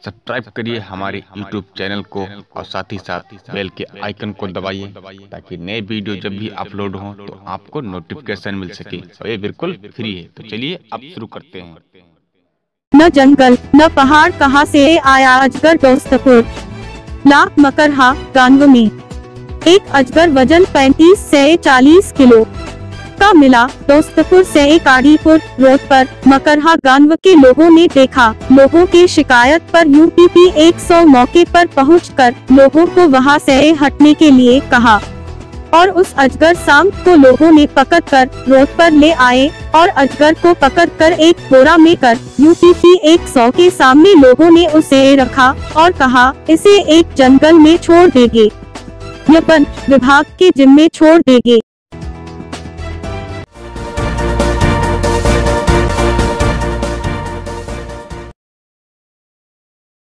Subscribe करिए हमारे YouTube channel को और साथ ही साथ बेल के आइकन को दबाइए ताकि नए वीडियो जब भी अपलोड हों तो आपको नोटिफिकेशन मिल सके और ये बिल्कुल फ्री है। तो चलिए अब शुरू करते हैं। न जंगल न पहाड़, कहाँ से आया अजगर दोस्तपुर। लाख मकरहा गांव में एक अजगर वजन 35 से 40 किलो का मिला। दोस्तपुर से एक आड़ीपुर रोड पर मकरहा गांव के लोगों ने देखा। लोगों की शिकायत पर यूपीपी 100 मौके पर पहुंचकर लोगों को वहां से हटने के लिए कहा और उस अजगर सांप को लोगों ने पकड़कर रोड पर ले आए और अजगर को पकड़कर एक बोरा में कर यूपीपी 100 के सामने लोगों ने उसे रखा और कहा इसे एक जंगल में छोड़ देंगे या वन विभाग के जिम्मे छोड़ देंगे।